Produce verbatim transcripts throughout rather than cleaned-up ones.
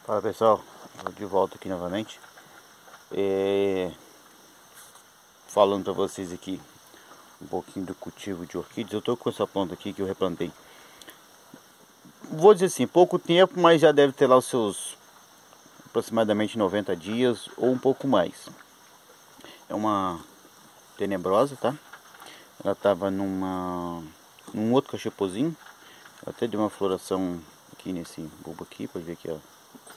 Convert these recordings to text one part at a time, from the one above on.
Fala pessoal, tô de volta aqui novamente, é... falando para vocês aqui um pouquinho do cultivo de orquídeas. Eu tô com essa planta aqui que eu replantei, vou dizer assim, pouco tempo, mas já deve ter lá os seus aproximadamente noventa dias ou um pouco mais. É uma tenebrosa, tá? Ela tava numa num outro cachepozinho, até deu uma floração aqui nesse bulbo aqui, pode ver aqui, ó.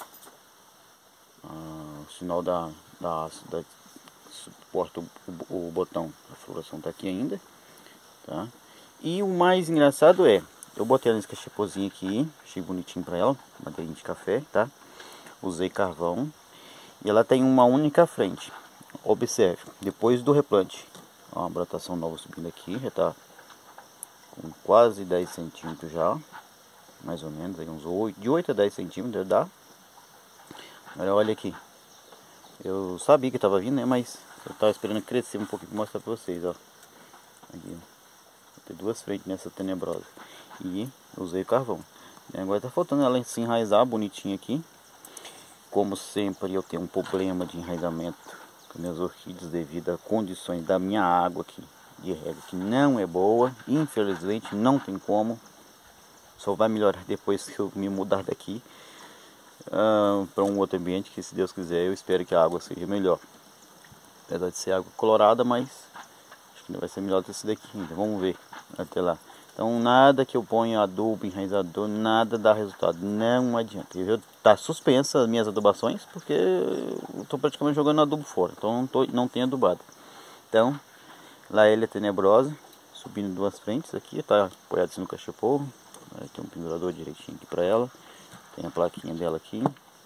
Ah, o sinal da, da, da suporta o, o, o botão, a floração tá aqui ainda, tá? E o mais engraçado é, eu botei ela nesse cachepozinho aqui, achei bonitinho pra ela, madeirinha de café, tá? Usei carvão e ela tem uma única frente. Observe, depois do replante, ó, uma brotação nova subindo aqui, já tá com quase dez centímetros já, mais ou menos, aí uns oito, de oito a dez centímetros dá. Agora olha aqui, eu sabia que tava vindo, né, mas eu tava esperando crescer um pouquinho para mostrar pra vocês, ó. Aqui, ó. Tem duas frentes nessa tenebrosa. E usei carvão. E agora tá faltando ela se enraizar bonitinho aqui. Como sempre eu tenho um problema de enraizamento com minhas orquídeas devido a condições da minha água aqui de rega, que não é boa. Infelizmente não tem como. Só vai melhorar depois que eu me mudar daqui uh, para um outro ambiente, que se Deus quiser eu espero que a água seja melhor. Apesar de ser água colorada, mas acho que não vai ser melhor que esse daqui ainda. Vamos ver até lá. Então nada que eu ponha adubo, enraizador, nada dá resultado. Não adianta. Eu tá suspensa as minhas adubações porque eu estou praticamente jogando adubo fora. Então não, tô, não tem adubado. Então, Laélia tenebrosa, subindo duas frentes aqui, tá apoiado no cachepô. Tem um pendurador direitinho aqui para ela. Tem a plaquinha dela aqui.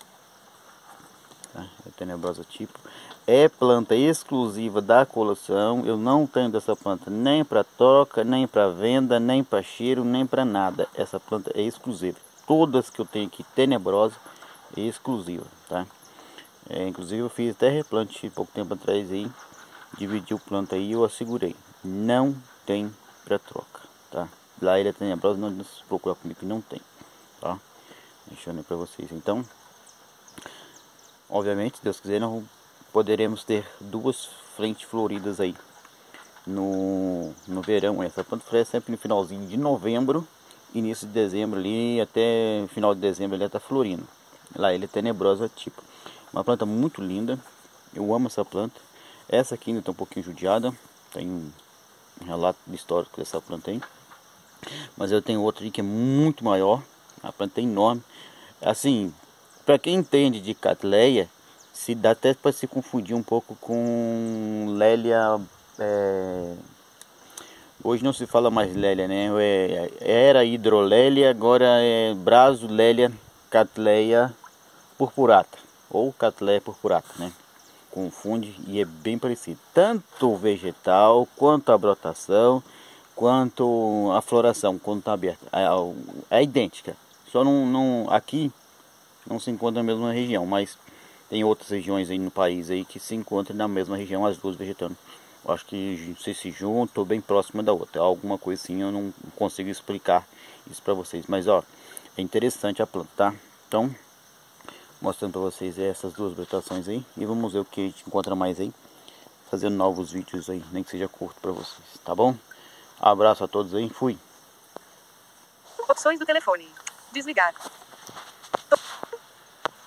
Tá? É tenebrosa tipo. É planta exclusiva da coleção. Eu não tenho dessa planta nem para troca, nem para venda, nem para cheiro, nem para nada. Essa planta é exclusiva. Todas que eu tenho aqui tenebrosa é exclusiva, tá? É, inclusive eu fiz até replante pouco tempo atrás aí. Dividi o planta aí e eu assegurei. Não tem para troca, tá? Lá ele é tenebrosa, não, não se procurar comigo que não tem, tá? Deixando aí para vocês. Então, obviamente, se Deus quiser, nós poderemos ter duas frentes floridas aí no, no verão. Essa planta floresce sempre no finalzinho de novembro, início de dezembro ali, até final de dezembro ele está florindo. Lá ele é tenebrosa tipo. Uma planta muito linda, eu amo essa planta. Essa aqui ainda está um pouquinho judiada, tem um relato de histórico dessa planta aí. Mas eu tenho outra aqui que é muito maior, a planta é enorme. Assim, para quem entende de Cattleya, se dá até para se confundir um pouco com Lélia. É... Hoje não se fala mais Lélia, né? É, era Hidrolélia, agora é Brasilélia Cattleya purpurata ou Cattleya purpurata, né? Confunde e é bem parecido. Tanto o vegetal, quanto a brotação, quanto a floração, quando está aberta. É, é idêntica. Só não, não aqui não se encontra na mesma região, mas tem outras regiões aí no país aí que se encontram na mesma região, as duas vegetando. Eu acho que se se juntam bem próxima da outra. Alguma coisa assim, eu não consigo explicar isso para vocês. Mas ó, é interessante a planta, tá? Então, mostrando para vocês essas duas brotações aí. E vamos ver o que a gente encontra mais aí. Fazendo novos vídeos aí, nem que seja curto para vocês, tá bom? Abraço a todos aí, fui! Opções do telefone. Desligar.